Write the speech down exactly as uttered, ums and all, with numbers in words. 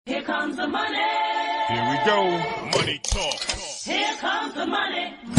Here comes the money. Here we go. Money talk. Here comes the money.